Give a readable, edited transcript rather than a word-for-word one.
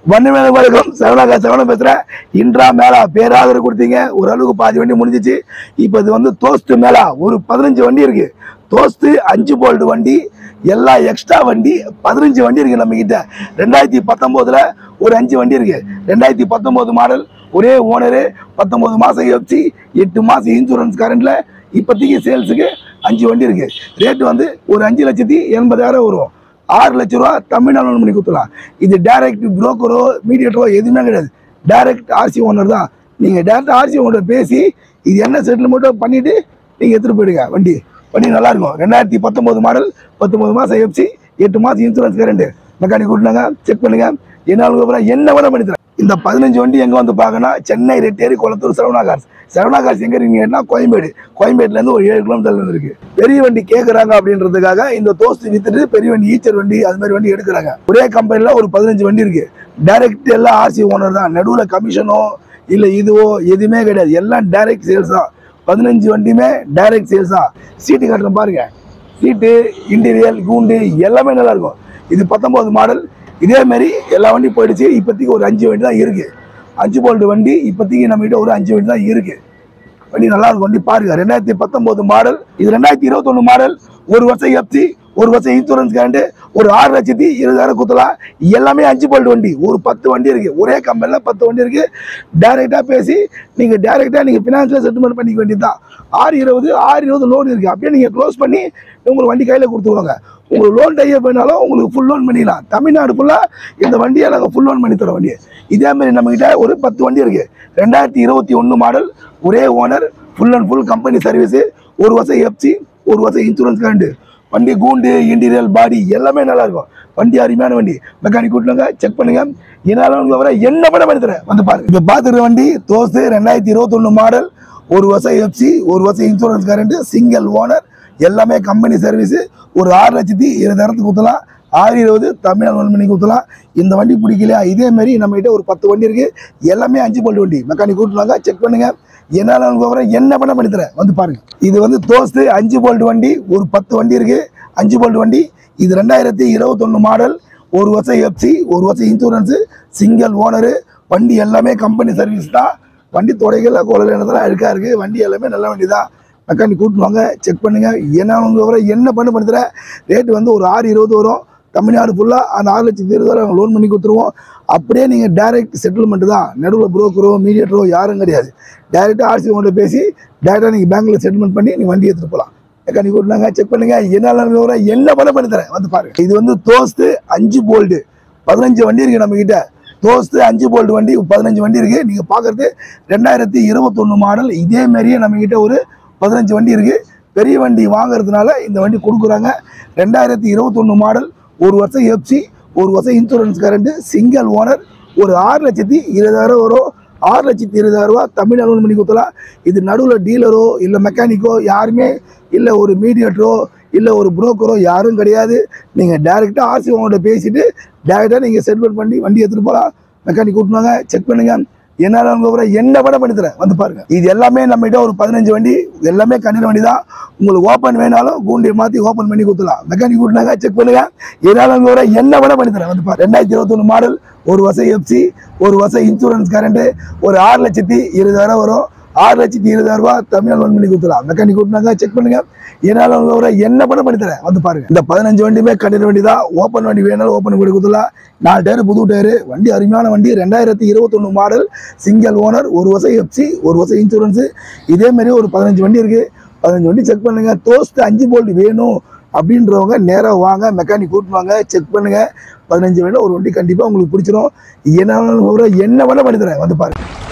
வண்ணமேல வணக்கம். சரவணன் பேசுறேன். இன்றா மேலா பேராதரவு கொடுத்தீங்க. ஓரளவுக்கு பாதி வண்டி முடிஞ்சிச்சு. இப்போ இது வந்து தோஸ்து மேலா ஒரு 15 வண்டி இருக்கு. தோஸ்து 5 போல்ட் வண்டி, எல்லா எக்ஸ்ட்ரா வண்டி 15 வண்டி இருக்கு நம்ம கிட்ட. 2019ல ஒரு 5 வண்டி இருக்கு. 2019 மாடல், ஒரே ஓனரு, 19 மாசம் எஃப்சி, 8 மாசம் இன்சூரன்ஸ் கரண்ட்ல. இப்போதைக்கு சேல்ஸுக்கு 5 வண்டி இருக்கு. ரேட்டு வந்து ஒரு 5,80,000 வரும். 6 லட்ச ரூபா தமிழ்நாடு பண்ணி கொடுத்துலாம். இது டைரக்ட் புரோக்கரோ மீடியேட்டரோ எதுவுமே கிடையாது. டைரக்ட் ஆர்சி ஓனர் தான். நீங்கள் டேரக்ட் ஆர்சி ஓனர் பேசி இது என்ன செட்டில்மெண்ட்டோ பண்ணிவிட்டு நீங்கள் எடுத்துகிட்டு போயிடுங்க. வண்டி நல்லாயிருக்கும். 2019 மாடல், 19 மாதம் எஃப்சி, 8 மாதம் இன்சூரன்ஸ் கரண்ட்டு. மெக்கானிக் கூட்டினாங்க, செக் பண்ணுங்க. என்ன வேணா பண்ணி தரேன். இந்த 15 வண்டி எங்கே வந்து பார்க்கணும்? சென்னை ரெட்டேரி கொளத்தூர் சரவணா கார்ஸ் எங்கே இருக்கீங்கன்னா கோயம்பேட்டிலேருந்து ஒரு 7 கிலோமீட்டர் இருக்கு. பெரிய வண்டி கேட்குறாங்க அப்படின்றதுக்காக இந்த தோஸ்து வித்துட்டு பெரிய வண்டி, ஈச்சர் வண்டி, அது மாதிரி வண்டி எடுக்கிறாங்க. ஒரே கம்பெனியில் ஒரு 15 வண்டி இருக்கு. டைரக்ட் எல்லாம் ஆர்சி ஓனர் தான். நடுவில் கமிஷனோ இல்லை இதுவோ எதுவுமே கிடையாது. எல்லாம் டைரக்ட் சேல்ஸ் தான். 15 வண்டியுமே டைரக்ட் சேல்ஸ் தான். சீட்டு கட்டுறோம் பாருங்க. சீட்டு, இன்டீரியல், கூண்டு எல்லாமே நல்லா இருக்கும். இது 19 மாடல். இதே மாதிரி எல்லா வண்டியும் போயிடுச்சு. இப்போதைக்கு ஒரு 5 வண்டி தான் இருக்கு. 5 போல்ட் வண்டி இப்போதைக்கு நம்ம கிட்ட ஒரு 5 வண்டி தான் இருக்கு. வண்டி நல்லா இருக்கும். வண்டி பாருங்க. 2019 மாடல். இது 2021 மாடல். 1 வருஷம் எஃப்சி, 1 வருஷம் இன்சூரன்ஸ் கரண்ட், ஒரு 6,20,000 குத்தலாம். எல்லாமே 5 போல்ட் வண்டி. ஒரு 10 வண்டி இருக்கு. ஒரே கம்பெனியில் 10 வண்டி இருக்கு. டைரக்டா பேசி நீங்க பினான்சியல் செட்டில்மெண்ட் பண்ணிக்க வேண்டியதுதான். 6,20 லோன் இருக்கு. அப்படியே நீங்க க்ளோஸ் பண்ணி உங்களுக்கு வண்டி கையில கொடுத்துருவாங்க. உங்களுக்கு லோன் டைப் பண்ணாலும் உங்களுக்கு ஃபுல் லோன் பண்ணிடலாம். தமிழ்நாடு ஃபுல்லாக இந்த வண்டியை நாங்கள் ஃபுல் லோன் பண்ணி தரோம். வண்டி இதே மாதிரி நம்மகிட்ட ஒரு 10 வண்டி இருக்கு. 2021 மாடல், ஒரே owner, full and full company service, 1 வருஷம் எஃப்சி, 1 வருஷம் இன்சூரன்ஸ் கரண்ட். வண்டி கூண்டு, இன்டீரியல், பாடி எல்லாமே நல்லா இருக்கும். வண்டி அருமையான வண்டி. மெக்கானிக் கூட்டினாங்க, செக் பண்ணுங்க. என்ன பண்ணி தரேன் வந்து பாருங்க. இப்போ பார்த்துருக்க வண்டி தோஸ்து 2021 மாடல், 1 வருஷம் எஃப்சி, 1 வருஷம் இன்சூரன்ஸ் கரண்ட், சிங்கிள் ஓனர், எல்லாமே கம்பெனி சர்வீஸு. ஒரு 6,20,000 ஊற்றலாம். 6,20 தமிழ்நாடு பண்ணி ஊற்றலாம். இந்த வண்டி பிடிக்கலையா? இதே மாதிரி நம்ம கிட்ட ஒரு 10 வண்டி இருக்கு. எல்லாமே 5 போல்ட் வண்டி. மெக்கானிக் கூட்டுவாங்க, செக் பண்ணுங்க. என்ன பண்ணி தரேன் வந்து பாருங்க. இது வந்து தோஸ்து 5 போல்ட் வண்டி. ஒரு 10 வண்டி இருக்கு. 5 போல்ட் வண்டி. இது 2021 மாடல், 1 வருஷம் எஃப்சி, 1 வருஷம் இன்சூரன்ஸ், சிங்கிள் ஓனரு. வண்டி எல்லாமே கம்பெனி சர்வீஸ் தான். வண்டி தொடைகள் கோலையில அழுக்கா இருக்கு. வண்டி எல்லாமே நல்ல வண்டி தான். மெக்கானிக் கூட்டுவாங்க, செக் பண்ணுங்க. என்ன பண்ணி தரேன். ரேட்டு வந்து ஒரு 6,20 வரும். தமிழ்நாடு ஃபுல்லாக அந்த 6,20,000 லோன் பண்ணி கொடுத்துருவோம். அப்படியே நீங்கள் டைரக்ட் செட்டில்மெண்ட் தான். நடுவில் புரோக்கரோ மீடியேட்டரோ யாரும் கிடையாது. டைரெக்டாக ஆர்சி உங்கள்கிட்ட பேசி டைரெக்டாக நீங்கள் பேங்க்கில் செட்டில்மெண்ட் பண்ணி நீங்கள் வண்டி எடுத்துகிட்டு போகலாம். மெக்கானிக் கூட்டினாங்க, செக் பண்ணுங்க. என்ன பண்ணி தரேன் வந்து பாருங்க. இது வந்து தோஸ்து 5 போல்ட்டு 15 வண்டி இருக்குது நம்மக்கிட்ட. தோஸ்து 5 போல்ட் வண்டி 15 வண்டி இருக்குது. நீங்கள் பார்க்குறது 2021 மாடல். இதே மாதிரியே நம்மக்கிட்ட ஒரு 15 வண்டி இருக்குது. பெரிய வண்டி வாங்குறதுனால இந்த வண்டி கொடுக்குறாங்க. 2021 மாடல், 1 வருஷம் எஃப்சி, 1 வருஷம் இன்சூரன்ஸ் கரண்ட், சிங்கிள் ஓனர், ஒரு 6,20,000 வரும். 6,20,000 தமிழ்நாடு பண்ணி கொடுத்தலாம். இது நடுவில் டீலரோ இல்லை மெக்கானிக்கோ யாருமே இல்லை, ஒரு மீடியேட்டரோ இல்லை ஒரு புரோக்கரோ யாரும் கிடையாது. நீங்கள் டைரெக்டாக ஆர்சி உங்கள்கிட்ட பேசிவிட்டு டைரெக்டாக நீங்கள் செட்டில்மெண்ட் பண்ணி வண்டி எடுத்துகிட்டு போகலாம். மெக்கானிக் கூட்டினாங்க, செக் பண்ணுங்கள். என்ன பண்ணி தரேன் வந்து பாருங்க. இது எல்லாமே நம்ம கிட்ட ஒரு 15 வண்டி. எல்லாமே கண்டின வண்டி தான். உங்களுக்கு ஓப்பன் வேணாலும் கூண்டியை மாற்றி ஓப்பன் பண்ணி கொடுத்துலாம். மெக்கானிக் கூட்டினாங்க, செக் பண்ணுங்க. என்ன பண்ணி தரேன் வந்து பாருங்க. 2021 மாடல், 1 வருஷம் எஃப்சி, 1 வருஷம் இன்சூரன்ஸ் கரண்ட், ஒரு 6,20,000 வரும். 6,20,000 தமிழ்நாடு பண்ணி கொடுத்துலாம். மெக்கானிக் கூட்டினாங்க, செக் பண்ணுங்க. என்ன பண்ணி தரேன் வந்து பாருங்க. இந்த 15 வண்டியுமே கண்டின வண்டி தான். ஓப்பன் வண்டி வேணாலும் ஓப்பன் பண்ணி கொடுத்துலாம். 4 டயர், புது டயரு. வண்டி அருமையான வண்டி. 2021 மாடல், சிங்கிள் ஓனர், 1 வருஷம் எஃப்சி, 1 வருஷம் இன்சூரன்ஸு. இதே மாதிரி ஒரு 15 வண்டி இருக்கு. 15 வண்டி செக் பண்ணுங்க. தோஸ்து 5 போல்ட் வேணும் அப்படின்றவங்க நேராக வாங்க. மெக்கானிக் கூட்டுவாங்க, செக் பண்ணுங்க. 15 வண்டி ஒரு வண்டி கண்டிப்பாக உங்களுக்கு பிடிச்சிடும். என்ன பண்ணி தரேன் வந்து பாருங்க.